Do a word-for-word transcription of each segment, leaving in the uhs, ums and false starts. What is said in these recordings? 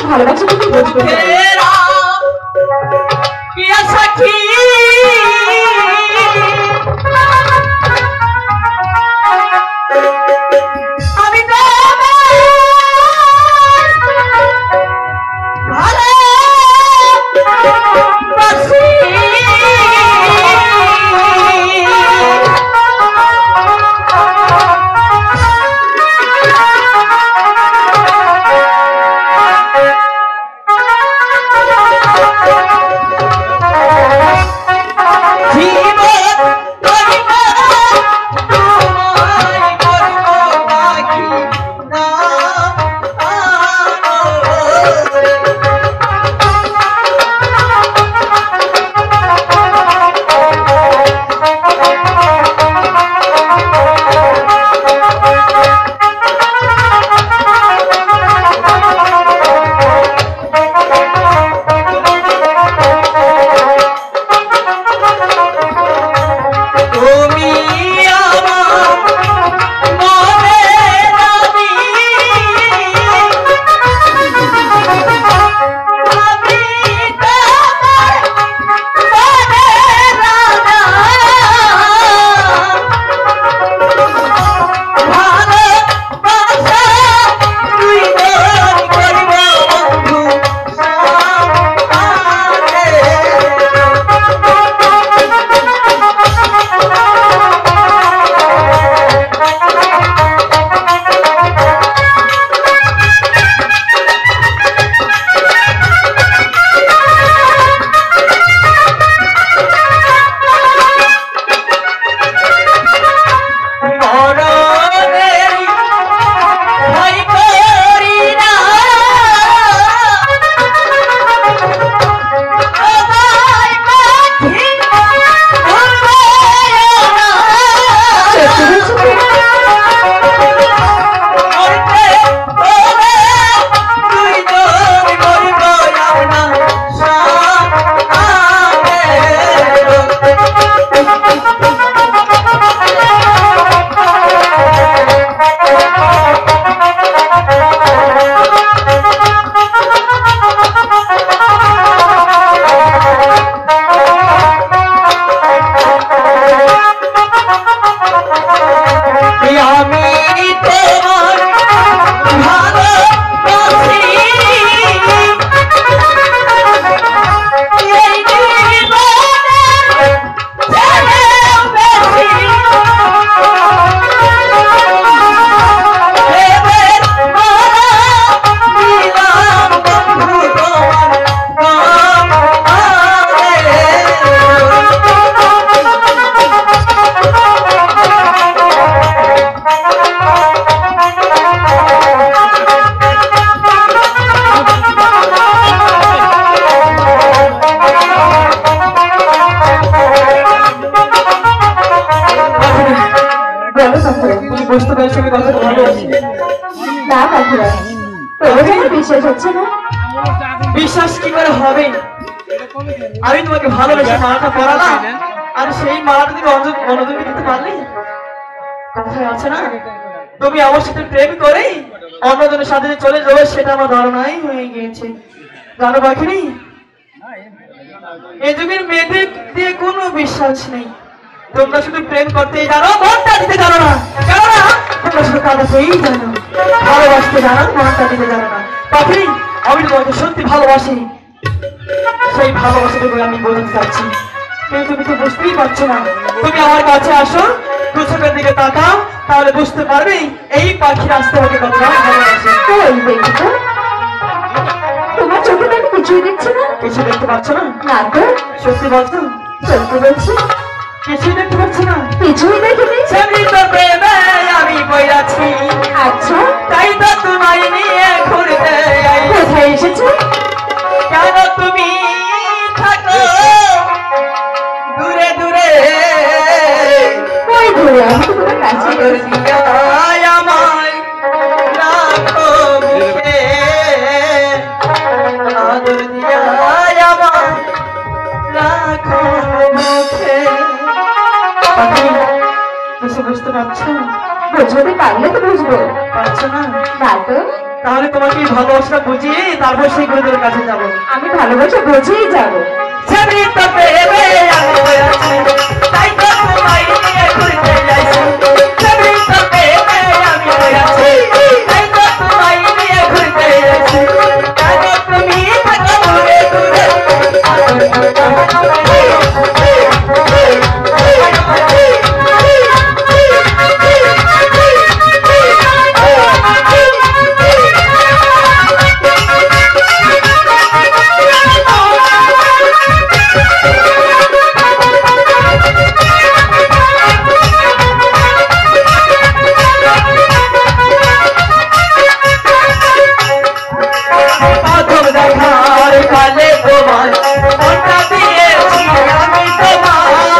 ভালোবাসা তুমি বুঝবে কি সখী বিশ্বাস কি করে হবে? আমি তোমাকে ভালোবেসে মালাটা পরালাম আর সেই মালাটা তুমি মনোযোগ দিতে পারলে? কথায় আছে না, তুমি আমার সাথে প্রেম করে অন্যজনের সাথে চলে যাবে, সেটা আমার ধারণাই হয়ে গিয়েছে। জানো বাকিনি, এই যুগের মেয়েদের দিয়ে কোনো বিশ্বাস নেই। তোমরা শুধু প্রেম করতেই জানো, মনটা দিতে জানো না। জানো না, তোমরা শুধু কাঁদাতেই জানো, ভালোবাসতে জানো, মনটা দিতে জানো না। বাকিনি, আমি তোমাকে সত্যি ভালোবাসি, সেই ভালোবাসাটুকু আমি বলতে চাচ্ছি, কিন্তু তুমি তো বুঝতেই পারছো না। তুমি আমার কাছে আসো, দু চোখের দিকে তাকাও, তাহলে বুঝতে পারবে এই পাখির আসতে হবে কতটা ভালোবাসে। তোমার চোখে তো কিছুই দেখছি না। কিছু দেখতে পাচ্ছ না? না তো। সত্যি বলছো? সত্যি বলছি। কিছুই দেখতে পাচ্ছি না? কিছুই দেখিনি। আমি বইরাছি। আচ্ছা, তাই তো তোমায় নিয়ে ঘুরতে। কোথায় এসেছো? কেন তুমি থাকো দূরে দূরে? কই দূরে? আমি তো তোমার কাছে। আমায় রাখো বুকে, আদর দিয়া আমায় রাখো বুকে। কিছু বুঝতে পারছো? বুঝতে পারলে তো বুঝবো। পারছো না? না তো। তাহলে তোমাকে এই ভালোবাসা বুঝিয়ে তারপর সেই গুরুদেবের কাছে যাবো। আমি ভালোবাসা বুঝেই যাবো। সেদিন তো পেয়ে আমি হয়েছি, তাই তো তোমায় নিয়ে ঘুরতে যাইছি। সেদিন তো পেয়ে আমি হয়েছি, তাই তো তোমায় নিয়ে ঘুরতে যাইছি। কেন তুমি থাকো দূরে দূরে, প্রথম দেখার কালে তোমার মনটা দিয়েছি আমি তোমার।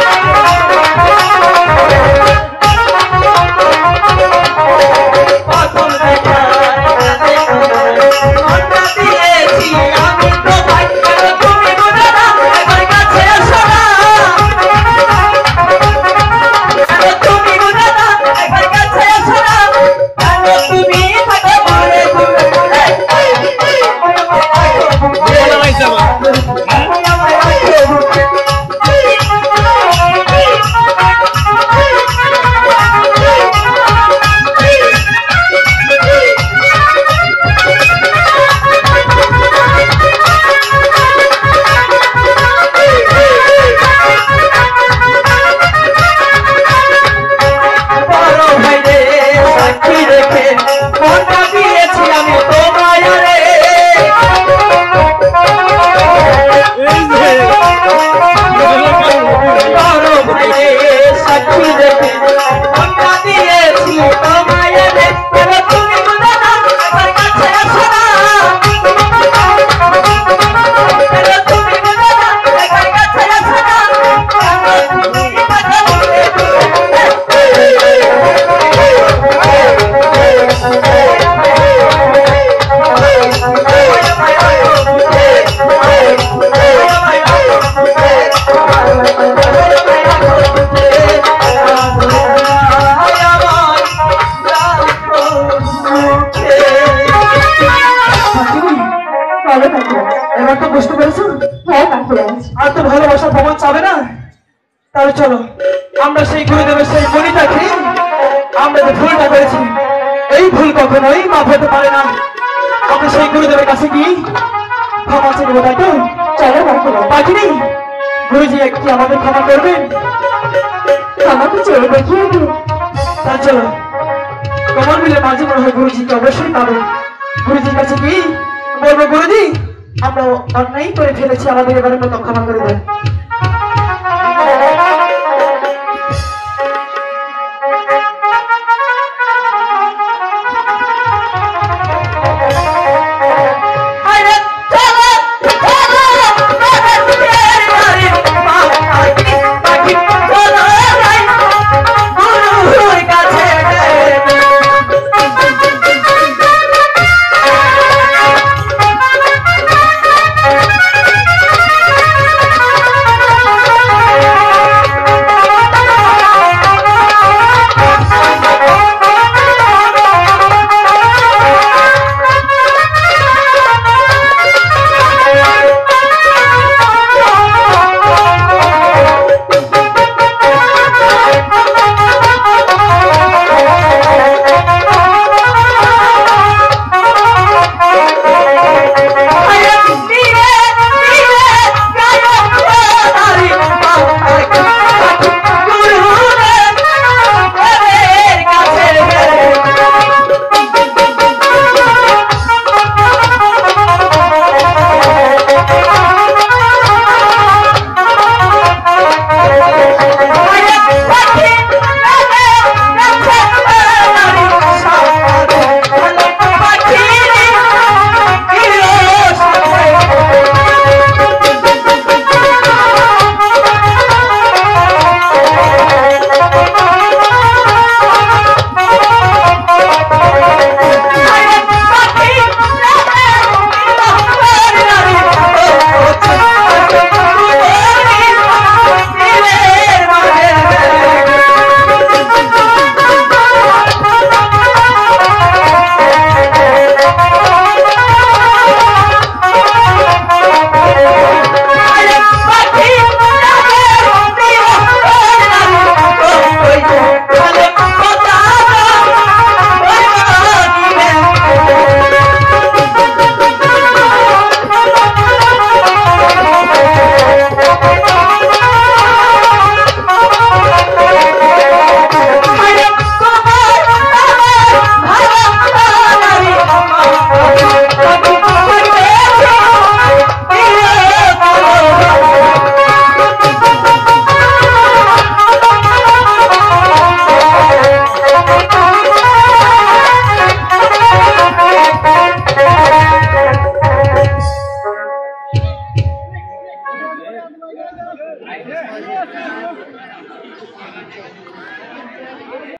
প্রথম দেখার কালে তোমার মনটা দিয়েছি আমি তোমার। কেন তুমি বুঝো না আমার কাছে এসো না, কেন তুমি বুঝো না আমার কাছে এসো না, কেন তুমি থাকো দূরে দূরে দূরে। বড় ভাইরে সাক্ষী রেখে মনটা দিয়েছি আমি তোমায় রে। বড় ভাইরে সাক্ষী রেখে মনটা দিয়েছি তোমায় রে। কেন তুমি বুঝো না আমার কাছে এসো না, কেন তুমি বুঝো না আমার কাছে এসো না, কেন তুমি থাকো দূরে ভালো থাকো। এবার তো বুঝতে পেরেছো হ্যাঁ কাকুরাজ, আর তো ভালোবাসার প্রমাণ চাবে না। তাহলে চলো আমরা সেই গুরুদেবের সেই মণিটাকে আমরা যে ভুলটা করেছি এই ভুল কখনোই মাফ হতে পারে না। আমরা সেই গুরুদেবের কাছে গিয়ে ক্ষমা চেয়ে তাই তো। চলো কাকুরাজ, পাখিনি গুরুজি একটি আমাদের ক্ষমা করবেন। আমাকে চেয়ে দেখিয়ে দিন। তা চলো তোমার মিলে মাঝে মনে হয় গুরুজিকে অবশ্যই পাবো। গুরুজির কাছে গিয়ে বলবো গুরুজি আমরা অন্যায় করে ফেলেছি, আমাদের এবারে মতো ক্ষমা করে দেন।